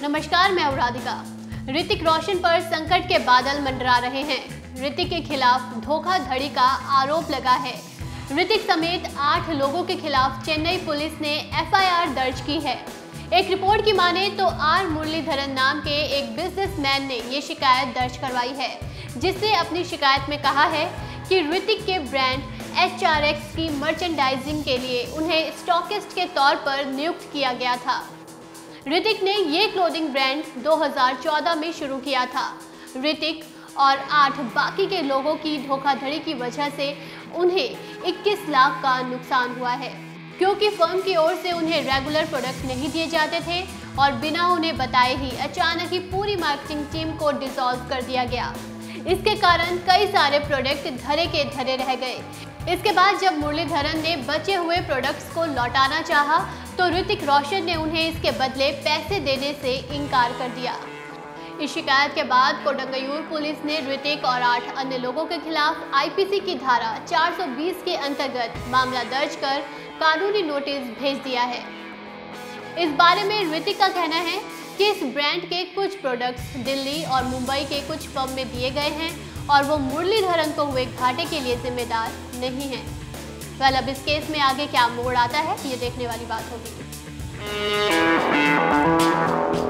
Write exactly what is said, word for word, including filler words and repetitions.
नमस्कार, मैं हूं राधिका। ऋतिक रोशन पर संकट के बादल मंडरा रहे हैं। ऋतिक के खिलाफ धोखाधड़ी का आरोप लगा है। ऋतिक समेत आठ लोगों के खिलाफ चेन्नई पुलिस ने एफ आई आर दर्ज की है। एक रिपोर्ट की माने तो आर मुरलीधरन नाम के एक बिजनेसमैन ने ये शिकायत दर्ज करवाई है, जिसने अपनी शिकायत में कहा है कि ऋतिक के ब्रांड एच आर एक्स की मर्चेंडाइजिंग के लिए उन्हें स्टॉकिस्ट के तौर पर नियुक्त किया गया था। ऋतिक ने ये क्लोथिंग ब्रांड दो हज़ार चौदह में शुरू किया था। ऋतिक और आठ बाकी के लोगों की धोखाधड़ी की वजह से उन्हें इक्कीस लाख का नुकसान हुआ है, क्योंकि फर्म की ओर से उन्हें रेगुलर प्रोडक्ट नहीं दिए जाते थे और बिना उन्हें बताए ही अचानक ही पूरी मार्केटिंग टीम को डिसॉल्व कर दिया गया। इसके कारण कई सारे प्रोडक्ट धरे के धरे रह गए। इसके बाद जब मुरलीधरन ने बचे हुए प्रोडक्ट्स को लौटाना चाहा तो ऋतिक रोशन ने उन्हें इसके बदले पैसे देने से इनकार कर दिया। इस शिकायत के बाद कोडंगयूर पुलिस ने ऋतिक और आठ अन्य लोगों के खिलाफ आई पी सी की धारा चार सौ बीस के अंतर्गत मामला दर्ज कर कानूनी नोटिस भेज दिया है। इस बारे में ऋतिक का कहना है कि इस ब्रांड के कुछ प्रोडक्ट्स दिल्ली और मुंबई के कुछ फर्म में दिए गए हैं और वो मुरलीधरन को हुए घाटे के लिए जिम्मेदार नहीं है। वेल, अब इस केस में आगे क्या मोड़ आता है, ये देखने वाली बात होगी।